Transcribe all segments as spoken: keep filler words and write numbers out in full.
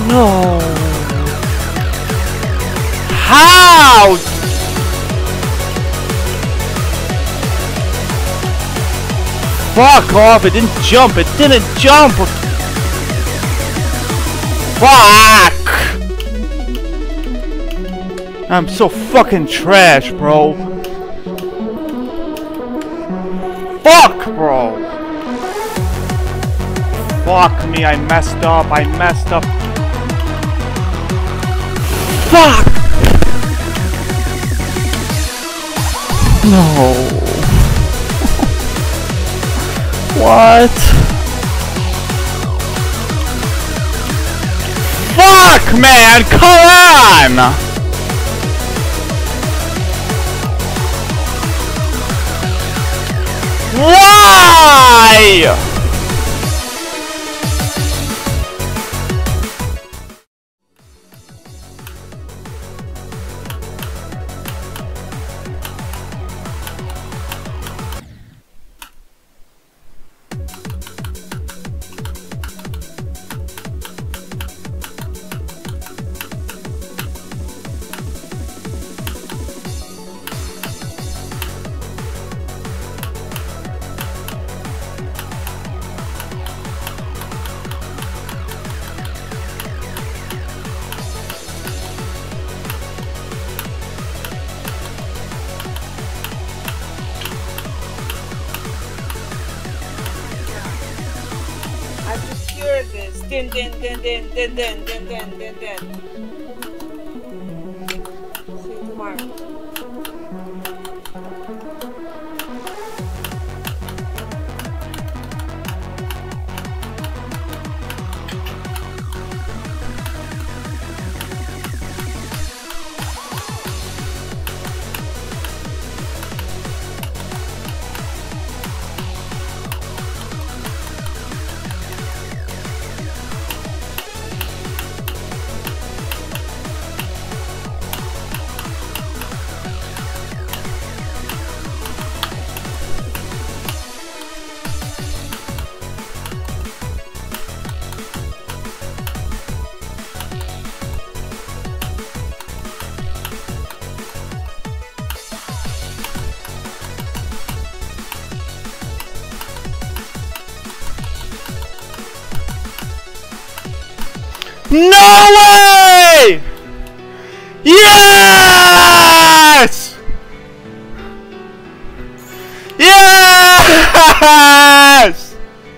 No. How? Fuck off, it didn't jump, it didn't jump! Fuck! I'm so fucking trash, bro. Fuck, bro! Fuck me, I messed up, I messed up. Fuck! No. What? Fuck, man! Come on! Why? I secured this. Din din din din din din din din din din. See you tomorrow. No way! Yes! Yes!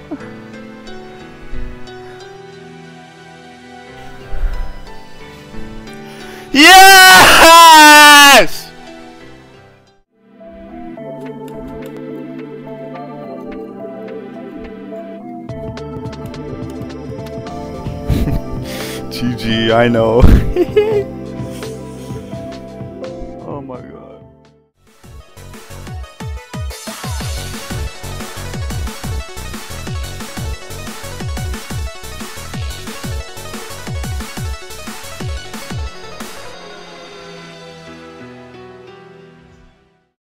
Yes! G G, I know.